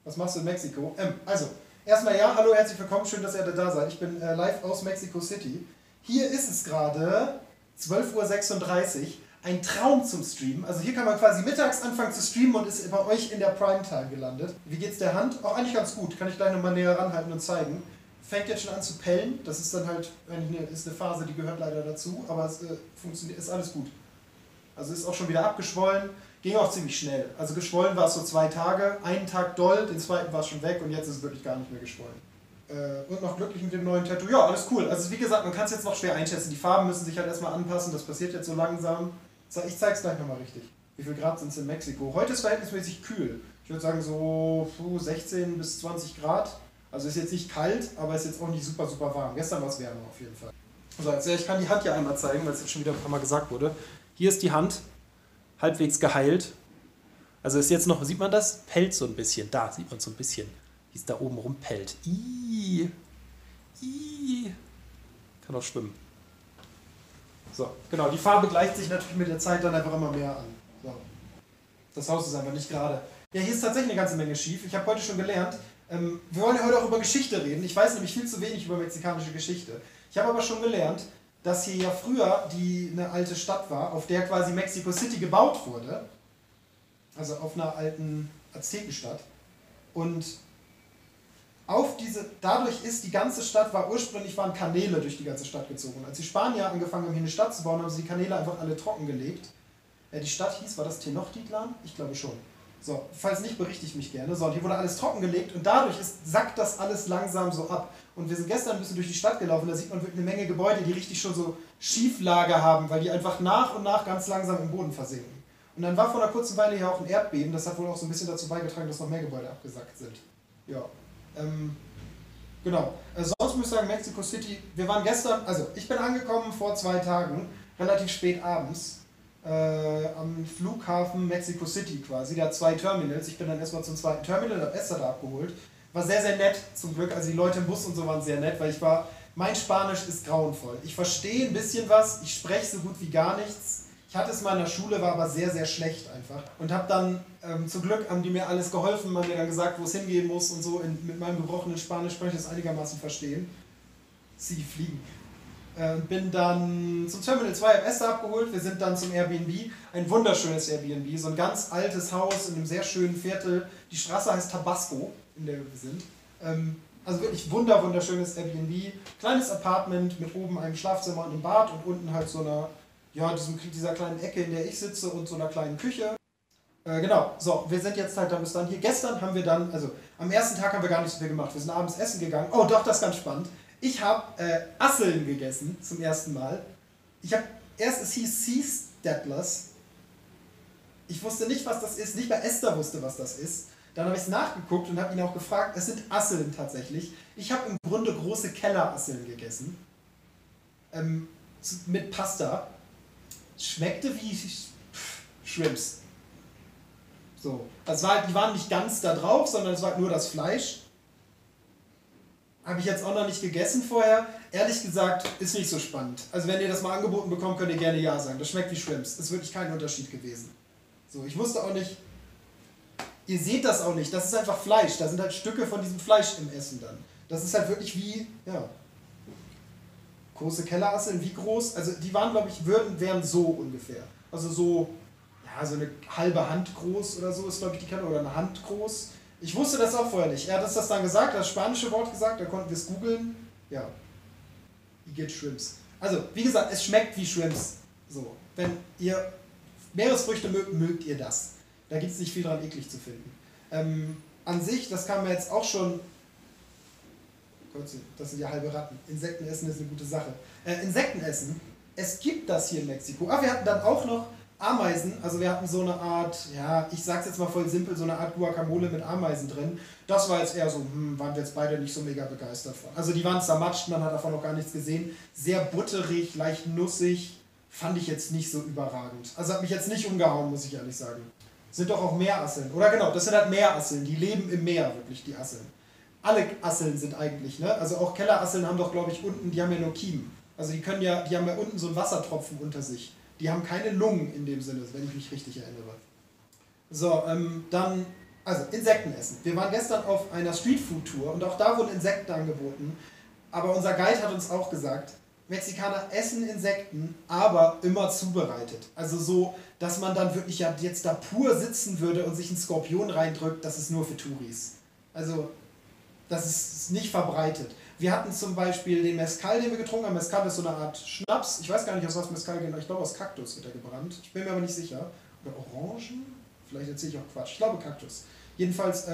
Was machst du in Mexiko? Also, erstmal ja, hallo, herzlich willkommen, schön, dass ihr alle da seid. Ich bin live aus Mexico City. Hier ist es gerade 12:36 Uhr. Ein Traum zum Streamen. Also hier kann man quasi mittags anfangen zu streamen und ist bei euch in der Primetime gelandet. Wie geht's der Hand? Auch eigentlich ganz gut. Kann ich gleich nochmal näher ranhalten und zeigen. Fängt jetzt schon an zu pellen. Das ist dann halt ist eine Phase, die gehört leider dazu. Aber es funktioniert, ist alles gut. Also ist auch schon wieder abgeschwollen. Ging auch ziemlich schnell. Also geschwollen war es so 2 Tage. Einen Tag doll, den zweiten war es schon weg und jetzt ist es wirklich gar nicht mehr geschwollen. Und noch glücklich mit dem neuen Tattoo. Ja, alles cool. Also wie gesagt, man kann es jetzt noch schwer einschätzen. Die Farben müssen sich halt erstmal anpassen. Das passiert jetzt so langsam. Ich zeig's gleich nochmal richtig. Wie viel Grad sind es in Mexiko? Heute ist verhältnismäßig kühl. Ich würde sagen so 16 bis 20 Grad. Also ist jetzt nicht kalt, aber ist jetzt auch nicht super, super warm. Gestern war es wärmer auf jeden Fall. So, jetzt, ich kann die Hand hier einmal zeigen, weil es jetzt schon wieder ein paar Mal gesagt wurde. Hier ist die Hand, halbwegs geheilt. Also ist jetzt noch, sieht man das? Pellt so ein bisschen. Da sieht man so ein bisschen, wie es da oben rumpellt. Ih. Kann auch schwimmen. So, genau, die Farbe gleicht sich natürlich mit der Zeit dann einfach immer mehr an. So. Das Haus ist einfach nicht gerade. Ja, hier ist tatsächlich eine ganze Menge schief. Ich habe heute schon gelernt, wir wollen ja heute auch über Geschichte reden. Ich weiß nämlich viel zu wenig über mexikanische Geschichte. Ich habe aber schon gelernt, dass hier ja früher eine alte Stadt war, auf der quasi Mexico City gebaut wurde. Also auf einer alten Aztekenstadt. Und dadurch ist die ganze Stadt, ursprünglich waren Kanäle durch die ganze Stadt gezogen. Und als die Spanier angefangen haben, hier eine Stadt zu bauen, haben sie die Kanäle einfach alle trockengelegt. Die Stadt hieß, war das Tenochtitlan? Ich glaube schon. So, falls nicht, berichte ich mich gerne. So, und hier wurde alles trockengelegt und dadurch sackt das alles langsam so ab. Und wir sind gestern ein bisschen durch die Stadt gelaufen, da sieht man wirklich eine Menge Gebäude, die richtig schon so Schieflage haben, weil die einfach nach und nach ganz langsam im Boden versinken. Und dann war vor einer kurzen Weile hier auch ein Erdbeben, das hat wohl auch so ein bisschen dazu beigetragen, dass noch mehr Gebäude abgesackt sind. Ja. Genau. Sonst muss ich sagen, Mexico City, wir waren gestern, also ich bin angekommen vor 2 Tagen, relativ spät abends, am Flughafen Mexico City quasi. Der hat 2 Terminals. Ich bin dann erstmal zum 2. Terminal, habe Esther da abgeholt. War sehr, sehr nett zum Glück. Also die Leute im Bus und so waren sehr nett, weil mein Spanisch ist grauenvoll. Ich verstehe ein bisschen was, ich spreche so gut wie gar nichts. Ich hatte es mal in der Schule, war aber sehr, sehr schlecht einfach. Und habe dann, zum Glück haben die mir alles geholfen, haben mir dann gesagt, wo es hingehen muss und so. Mit meinem gebrochenen Spanisch konnte ich das einigermaßen verstehen. Sie fliegen. Bin dann zum Terminal 2, habe Esther abgeholt. Wir sind dann zum Airbnb. Ein wunderschönes Airbnb, so ein ganz altes Haus in einem sehr schönen Viertel. Die Straße heißt Tabasco, in der wir sind. Also wirklich wunderschönes Airbnb. Kleines Apartment mit oben einem Schlafzimmer und einem Bad und unten halt so dieser kleinen Ecke, in der ich sitze und so einer kleinen Küche. Genau, so, wir sind jetzt halt dann bis dann hier. Gestern haben wir dann, also am ersten Tag haben wir gar nicht so viel gemacht. Wir sind abends essen gegangen. Oh doch, das ist ganz spannend. Ich habe Asseln gegessen zum ersten Mal. Es hieß Sea Staplers. Ich wusste nicht, was das ist. Nicht mal Esther wusste, was das ist. Dann habe ich es nachgeguckt und habe ihn auch gefragt. Es sind Asseln tatsächlich. Ich habe im Grunde große Kellerasseln gegessen. Mit Pasta. Schmeckte wie Shrimps. So. Die waren nicht ganz da drauf, sondern es war halt nur das Fleisch. Habe ich jetzt auch noch nicht gegessen vorher. Ehrlich gesagt, ist nicht so spannend. Also wenn ihr das mal angeboten bekommt, könnt ihr gerne ja sagen. Das schmeckt wie Shrimps. Ist wirklich kein Unterschied gewesen. So, ich wusste auch nicht... Ihr seht das auch nicht. Das ist einfach Fleisch. Da sind halt Stücke von diesem Fleisch im Essen dann. Das ist halt wirklich wie... Ja. Große Kellerasseln, wie groß? Also die waren, glaube ich, wären so ungefähr. Also so... Ja, so eine halbe Hand groß oder so ist, glaube ich, die Kelle. Oder eine Hand groß. Ich wusste das auch vorher nicht. Er hat uns das dann gesagt, das spanische Wort gesagt, da konnten wir es googeln. Ja. You get Shrimps. Also, wie gesagt, es schmeckt wie Shrimps. So. Wenn ihr Meeresfrüchte mögt ihr das. Da gibt es nicht viel dran eklig zu finden. An sich, das kam mir jetzt auch schon... Gott, das sind ja halbe Ratten. Insekten essen ist eine gute Sache. Insekten essen, es gibt das hier in Mexiko. Wir hatten dann auch noch Ameisen, also wir hatten so eine Art, ja, ich sag's jetzt mal voll simpel, so eine Art Guacamole mit Ameisen drin. Das war jetzt eher so, waren wir jetzt beide nicht so mega begeistert von. Also die waren zermatscht, man hat davon noch gar nichts gesehen. Sehr butterig, leicht nussig, fand ich jetzt nicht so überragend. Also hat mich jetzt nicht umgehauen, muss ich ehrlich sagen. Sind doch auch Meerasseln, oder genau, das sind halt Meerasseln, die leben im Meer, wirklich, die Asseln. Alle Asseln sind eigentlich, ne, also auch Kellerasseln haben doch, glaube ich, unten, die haben ja nur Kiemen. Also die haben ja unten so einen Wassertropfen unter sich. Die haben keine Lungen in dem Sinne, wenn ich mich richtig erinnere. So, dann Also Insekten essen. Wir waren gestern auf einer Streetfood-Tour und auch da wurden Insekten angeboten. Aber unser Guide hat uns auch gesagt, Mexikaner essen Insekten, aber immer zubereitet. Also so, dass man dann wirklich ja jetzt da pur sitzen würde und sich einen Skorpion reindrückt, das ist nur für Touris. Also das ist nicht verbreitet. Wir hatten zum Beispiel den Mezcal, den wir getrunken haben. Mezcal ist so eine Art Schnaps. Ich weiß gar nicht, aus was Mezcal genau. Ich glaube, aus Kaktus wird er gebrannt. Ich bin mir aber nicht sicher. Oder Orangen? Vielleicht erzähle ich auch Quatsch. Ich glaube Kaktus. Jedenfalls,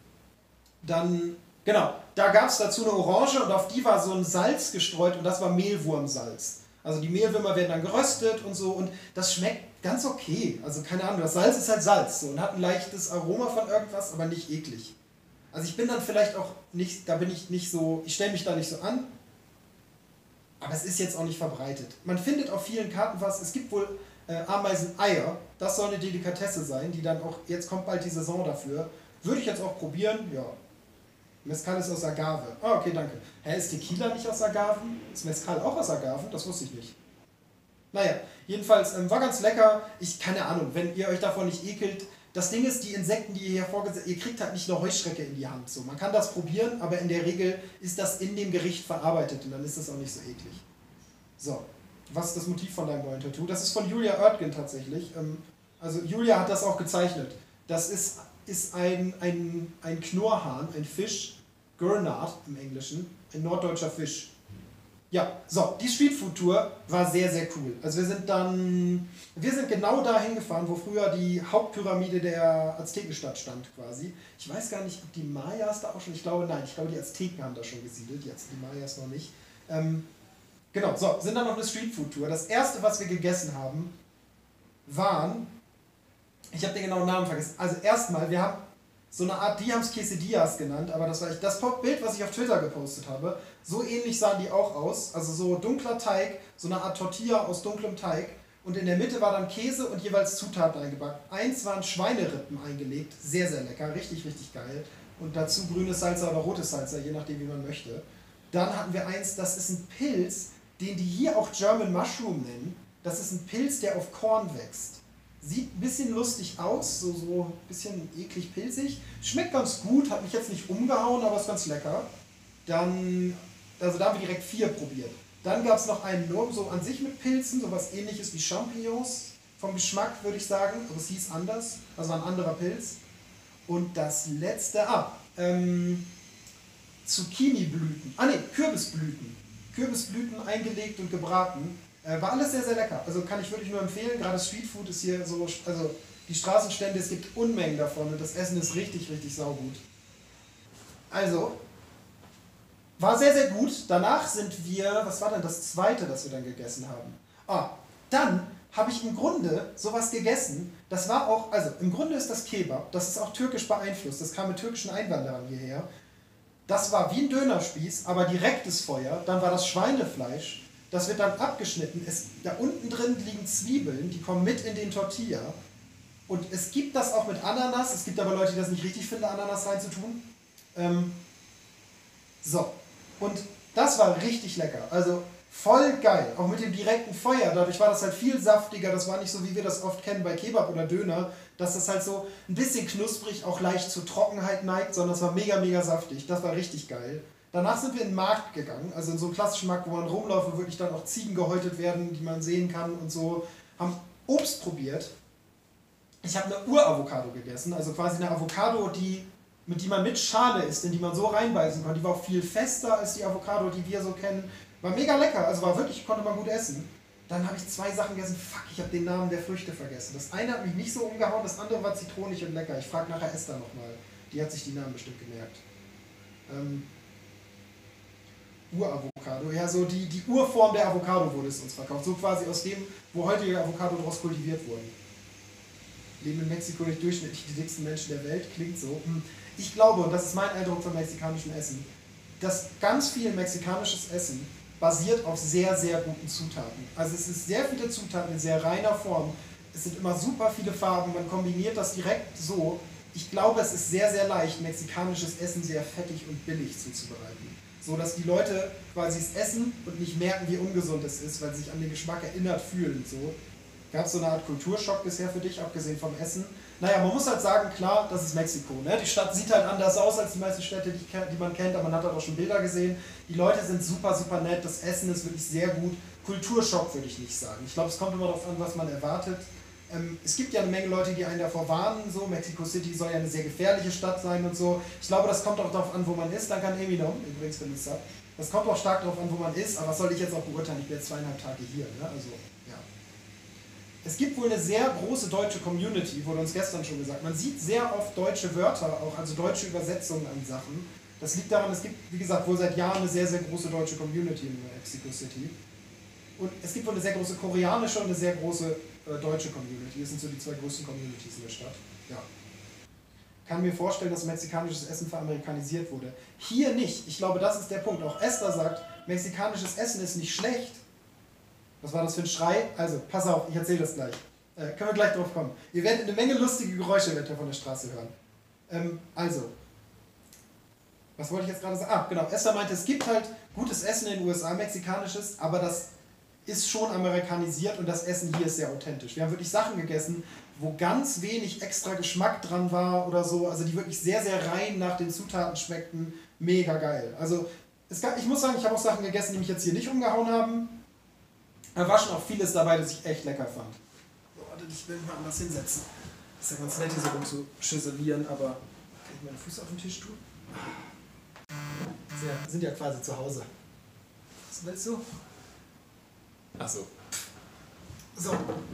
dann, genau, da gab es dazu eine Orange und auf die war so ein Salz gestreut und das war Mehlwurmsalz. Also die Mehlwürmer werden dann geröstet und so und das schmeckt ganz okay. Also keine Ahnung, das Salz ist halt Salz so und hat ein leichtes Aroma von irgendwas, aber nicht eklig. Also ich bin dann vielleicht auch nicht, da bin ich nicht so, ich stelle mich da nicht so an, aber es ist jetzt auch nicht verbreitet. Man findet auf vielen Karten was, es gibt wohl Ameiseneier, das soll eine Delikatesse sein, die dann auch, jetzt kommt bald die Saison dafür. Würde ich jetzt auch probieren, ja. Mezcal ist aus Agave. Ah, okay, danke. Hä, ist Tequila nicht aus Agaven? Ist Mezcal auch aus Agaven? Das wusste ich nicht. Naja, jedenfalls war ganz lecker. Keine Ahnung, wenn ihr euch davon nicht ekelt. Das Ding ist, die Insekten, die ihr hier vorgesetzt, ihr kriegt halt nicht eine Heuschrecke in die Hand. So, man kann das probieren, aber in der Regel ist das in dem Gericht verarbeitet und dann ist das auch nicht so eklig. So, was ist das Motiv von deinem neuen Tattoo? Das ist von Julia Oertgen tatsächlich. Also Julia hat das auch gezeichnet. Das ist ein Knorrhahn, ein Fisch, Gurnard im Englischen, ein norddeutscher Fisch. Ja, so, die Streetfood-Tour war sehr, sehr cool. Also wir sind genau dahin gefahren, wo früher die Hauptpyramide der Aztekenstadt stand quasi. Ich weiß gar nicht, ob die Mayas da auch schon, ich glaube nein, ich glaube die Azteken haben da schon gesiedelt, jetzt die Mayas noch nicht. Genau, so, sind dann noch eine Streetfood-Tour. Das erste, was wir gegessen haben, waren, ich habe den genauen Namen vergessen, also erstmal, wir haben so eine Art, die haben es Quesadillas genannt, aber das Bild, was ich auf Twitter gepostet habe, so ähnlich sahen die auch aus. Also so dunkler Teig, so eine Art Tortilla aus dunklem Teig. Und in der Mitte war dann Käse und jeweils Zutaten eingebacken. Eins waren Schweinerippen eingelegt, sehr, sehr lecker, richtig, richtig geil. Und dazu grünes Salsa oder rotes Salsa, je nachdem, wie man möchte. Dann hatten wir eins, das ist ein Pilz, den die hier auch German Mushroom nennen. Das ist ein Pilz, der auf Korn wächst. Sieht ein bisschen lustig aus, so ein bisschen eklig pilzig. Schmeckt ganz gut, hat mich jetzt nicht umgehauen, aber ist ganz lecker. Dann, also da haben wir direkt 4 probiert. Dann gab es noch einen nur so an sich mit Pilzen, sowas ähnliches wie Champignons. Vom Geschmack würde ich sagen, aber es hieß anders, also war ein anderer Pilz. Und das letzte, Zucchini-Blüten, Kürbisblüten. Kürbisblüten eingelegt und gebraten. War alles sehr, sehr lecker. Also kann ich wirklich nur empfehlen. Gerade Streetfood ist hier so, also die Straßenstände, es gibt Unmengen davon und das Essen ist richtig, richtig saugut. Also, war sehr, sehr gut. Danach sind wir, was war denn das zweite, das wir dann gegessen haben? Dann habe ich im Grunde sowas gegessen. Das war auch, also im Grunde ist das Kebab, das ist auch türkisch beeinflusst. Das kam mit türkischen Einwanderern hierher. Das war wie ein Dönerspieß, aber direktes Feuer. Dann war das Schweinefleisch. Das wird dann abgeschnitten. Da unten drin liegen Zwiebeln, die kommen mit in den Tortilla. Und es gibt das auch mit Ananas. Es gibt aber Leute, die das nicht richtig finden, Ananas reinzutun. So. Und das war richtig lecker. Also voll geil. Auch mit dem direkten Feuer. Dadurch war das halt viel saftiger. Das war nicht so, wie wir das oft kennen bei Kebab oder Döner, dass das halt so ein bisschen knusprig, auch leicht zur Trockenheit neigt, sondern es war mega, mega saftig. Das war richtig geil. Danach sind wir in den Markt gegangen, also in so einen klassischen Markt, wo man rumläuft, wo wirklich dann auch Ziegen gehäutet werden, die man sehen kann und so. Haben Obst probiert. Ich habe eine Uravocado gegessen, also quasi eine Avocado, mit die man mit Schale isst, in die man so reinbeißen kann. Die war auch viel fester als die Avocado, die wir so kennen. War mega lecker, also war wirklich, konnte man gut essen. Dann habe ich 2 Sachen gegessen, fuck, ich habe den Namen der Früchte vergessen. Das eine hat mich nicht so umgehauen, das andere war zitronig und lecker. Ich frage nachher Esther nochmal, die hat sich die Namen bestimmt gemerkt. Uravocado, ja, so die Urform der Avocado wurde es uns verkauft. So quasi aus dem, wo heutige Avocado daraus kultiviert wurden. Leben in Mexiko nicht durchschnittlich die dicksten Menschen der Welt, klingt so. Ich glaube, und das ist mein Eindruck von mexikanischem Essen, dass ganz viel mexikanisches Essen basiert auf sehr, sehr guten Zutaten. Also es ist sehr viele Zutaten in sehr reiner Form. Es sind immer super viele Farben, man kombiniert das direkt so. Ich glaube, es ist sehr, sehr leicht, mexikanisches Essen sehr fettig und billig zuzubereiten. So dass die Leute quasi es essen und nicht merken, wie ungesund es ist, weil sie sich an den Geschmack erinnert fühlen. So. Gab es so eine Art Kulturschock bisher für dich, abgesehen vom Essen? naja, man muss halt sagen, klar, das ist Mexiko. Ne? Die Stadt sieht halt anders aus als die meisten Städte, die man kennt, aber man hat halt auch schon Bilder gesehen. Die Leute sind super, super nett, das Essen ist wirklich sehr gut. Kulturschock würde ich nicht sagen. Ich glaube, es kommt immer darauf an, was man erwartet. Es gibt ja eine Menge Leute, die einen davor warnen, so Mexico City soll ja eine sehr gefährliche Stadt sein und so. Ich glaube, das kommt auch darauf an, wo man ist. Dann kann Eminem, übrigens Melissa, das kommt auch stark darauf an, wo man ist, aber was soll ich jetzt auch beurteilen? Ich bin jetzt 2,5 Tage hier, ne? Also, ja. Es gibt wohl eine sehr große deutsche Community, wurde uns gestern schon gesagt. Man sieht sehr oft deutsche Wörter auch, also deutsche Übersetzungen an Sachen. Das liegt daran, es gibt, wie gesagt, wohl seit Jahren eine sehr, sehr große deutsche Community in Mexico City. Und es gibt wohl eine sehr große koreanische und eine sehr große deutsche Community. Das sind so die 2 größten Communities in der Stadt. Ja. Kann mir vorstellen, dass mexikanisches Essen veramerikanisiert wurde. Hier nicht. Ich glaube, das ist der Punkt. Auch Esther sagt, mexikanisches Essen ist nicht schlecht. Was war das für ein Schrei? Also, pass auf, ich erzähle das gleich. Können wir gleich drauf kommen. Ihr werdet eine Menge lustige Geräusche von der Straße hören. Also, was wollte ich jetzt gerade sagen? Ah, genau. Esther meinte, es gibt halt gutes Essen in den USA, mexikanisches, aber das ist schon amerikanisiert und das Essen hier ist sehr authentisch. Wir haben wirklich Sachen gegessen, wo ganz wenig extra Geschmack dran war oder so, also die wirklich sehr, sehr rein nach den Zutaten schmeckten. Mega geil. Also ich muss sagen, ich habe auch Sachen gegessen, die mich jetzt hier nicht umgehauen haben. Da war schon auch vieles dabei, das ich echt lecker fand. So, warte, ich will mich mal anders hinsetzen. Ist ja ganz nett, hier so rumzuschüsselieren, aber kann ich meine Füße auf den Tisch tun? Sie sind ja quasi zu Hause. Was willst du? Ach so. So.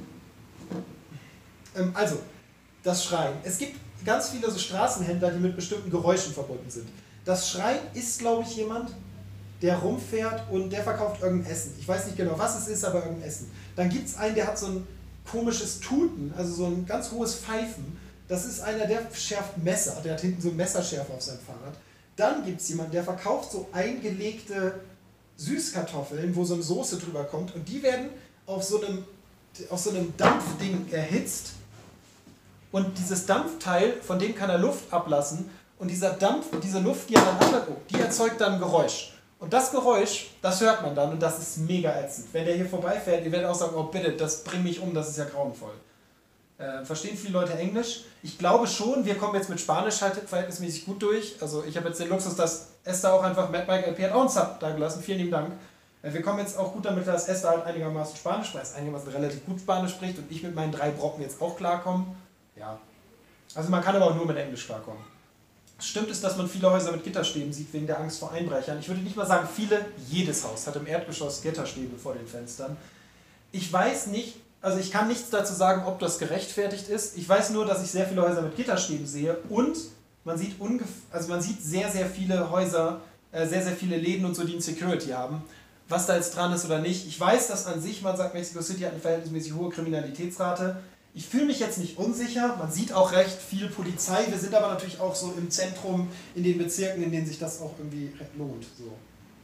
Also, das Schreien. Es gibt ganz viele so Straßenhändler, die mit bestimmten Geräuschen verbunden sind. Das Schreien ist, glaube ich, jemand, der rumfährt und der verkauft irgendein Essen. Ich weiß nicht genau, was es ist, aber irgendein Essen. Dann gibt es einen, der hat so ein komisches Tuten, also so ein ganz hohes Pfeifen. Das ist einer, der schärft Messer. Der hat hinten so einen Messerschärfer auf seinem Fahrrad. Dann gibt es jemanden, der verkauft so eingelegte Süßkartoffeln, wo so eine Soße drüber kommt und die werden auf so einem Dampfding erhitzt und dieses Dampfteil, von dem kann er Luft ablassen und dieser Dampf, diese Luft, die er dann anhat, die erzeugt dann ein Geräusch. Und das Geräusch, das hört man dann und das ist mega ätzend. Wenn der hier vorbeifährt, ihr werdet auch sagen, oh bitte, das bringt mich um, das ist ja grauenvoll. Verstehen viele Leute Englisch? Ich glaube schon, wir kommen jetzt mit Spanisch halt verhältnismäßig gut durch. Also ich habe jetzt den Luxus, dass Esther auch einfach, Mad Mike LP hat auch einen Sub da gelassen, vielen lieben Dank. Wir kommen jetzt auch gut damit, dass Esther halt einigermaßen Spanisch spricht, einigermaßen relativ gut Spanisch spricht und ich mit meinen 3 Brocken jetzt auch klarkomme. Ja. Also man kann aber auch nur mit Englisch klarkommen. Stimmt es, dass man viele Häuser mit Gitterstäben sieht wegen der Angst vor Einbrechern? Ich würde nicht mal sagen viele, jedes Haus hat im Erdgeschoss Gitterstäbe vor den Fenstern. Ich weiß nicht, also ich kann nichts dazu sagen, ob das gerechtfertigt ist. Ich weiß nur, dass ich sehr viele Häuser mit Gitterstäben sehe und man sieht sehr, sehr viele Häuser, sehr, sehr viele Läden und so, die ein Security haben. Was da jetzt dran ist oder nicht. Ich weiß, dass an sich, man sagt, Mexico City hat eine verhältnismäßig hohe Kriminalitätsrate. Ich fühle mich jetzt nicht unsicher, man sieht auch recht viel Polizei, wir sind aber natürlich auch so im Zentrum, in den Bezirken, in denen sich das auch irgendwie lohnt. So.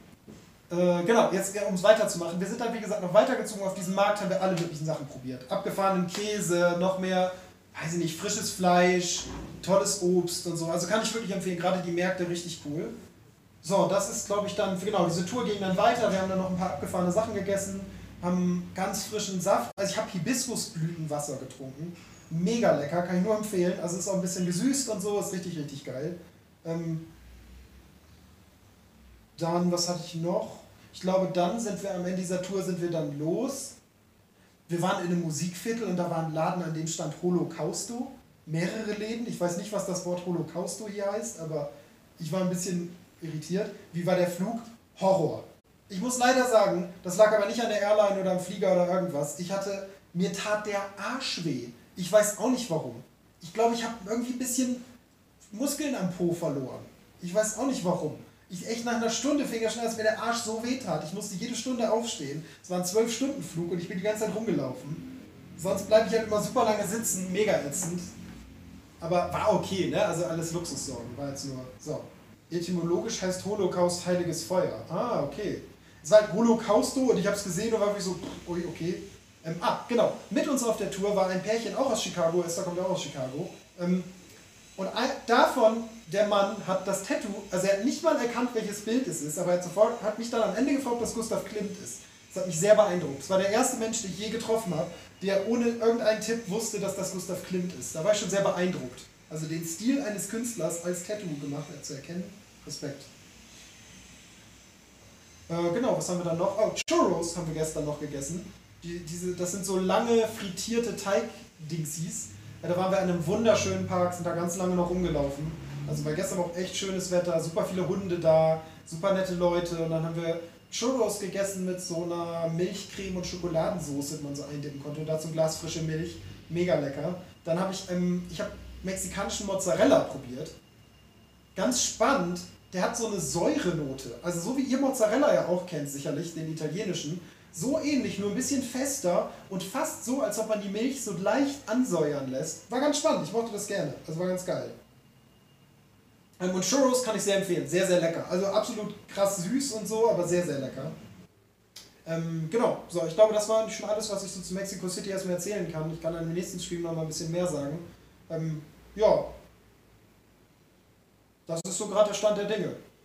Genau, jetzt um es weiterzumachen, wir sind dann wie gesagt noch weitergezogen, auf diesem Markt haben wir alle möglichen Sachen probiert. Abgefahrenen Käse, noch mehr, weiß ich nicht, frisches Fleisch, tolles Obst und so, also kann ich wirklich empfehlen, gerade die Märkte richtig cool. So, das ist glaube ich dann, genau, diese Tour ging dann weiter, wir haben dann noch ein paar abgefahrene Sachen gegessen, haben ganz frischen Saft, also ich habe Hibiskusblütenwasser getrunken, mega lecker, kann ich nur empfehlen, also ist auch ein bisschen gesüßt und so, ist richtig, richtig geil. Dann, was hatte ich noch? Ich glaube, dann sind wir am Ende dieser Tour sind wir dann los. Wir waren in einem Musikviertel und da war ein Laden, an dem stand Holocausto. Mehrere Läden. Ich weiß nicht, was das Wort Holocausto hier heißt, aber ich war ein bisschen irritiert. Wie war der Flug? Horror. Ich muss leider sagen, das lag aber nicht an der Airline oder am Flieger oder irgendwas. Mir tat der Arsch weh. Ich weiß auch nicht warum. Ich glaube, ich habe irgendwie ein bisschen Muskeln am Po verloren. Ich weiß auch nicht warum. Echt nach einer Stunde fing ja schon an, dass mir der Arsch so weh tat. Ich musste jede Stunde aufstehen. Es war ein 12-Stunden-Flug und ich bin die ganze Zeit rumgelaufen. Sonst bleibe ich halt immer super lange sitzen, mega ätzend. Aber war okay, ne? Also alles Luxussorgen, war jetzt nur so. Etymologisch heißt Holocaust heiliges Feuer. Ah, okay. Es war halt Holocausto und ich habe es gesehen und war wirklich so, okay. Genau. Mit uns auf der Tour war ein Pärchen auch aus Chicago, Esther kommt ja auch aus Chicago. Und davon, der Mann hat das Tattoo, also er hat nicht mal erkannt, welches Bild es ist, aber er hat mich dann am Ende gefragt, ob das Gustav Klimt ist. Das hat mich sehr beeindruckt. Es war der erste Mensch, den ich je getroffen habe, der ohne irgendeinen Tipp wusste, dass das Gustav Klimt ist. Da war ich schon sehr beeindruckt. Also den Stil eines Künstlers als Tattoo gemacht zu erkennen. Respekt. Genau, was haben wir dann noch? Oh, Churros haben wir gestern noch gegessen. Das sind so lange frittierte Teig-Dingsies. Ja, da waren wir in einem wunderschönen Park, sind da ganz lange noch rumgelaufen. Also war gestern auch echt schönes Wetter, super viele Hunde da, super nette Leute. Und dann haben wir Churros gegessen mit so einer Milchcreme und Schokoladensauce, die man so eindippen konnte. Und dazu ein Glas frische Milch. Mega lecker. Dann habe ich hab mexikanischen Mozzarella probiert. Ganz spannend, der hat so eine Säurenote. Also so wie ihr Mozzarella ja auch kennt, sicherlich, den italienischen. So ähnlich, nur ein bisschen fester und fast so, als ob man die Milch so leicht ansäuern lässt. War ganz spannend, ich mochte das gerne. Also war ganz geil. Und Churros kann ich sehr empfehlen, sehr, sehr lecker. Also absolut krass süß und so, aber sehr, sehr lecker. Genau, so, ich glaube, das war schon alles, was ich so zu Mexico City erstmal erzählen kann. Ich kann dann im nächsten Stream noch mal ein bisschen mehr sagen. Ja, das ist so gerade der Stand der Dinge.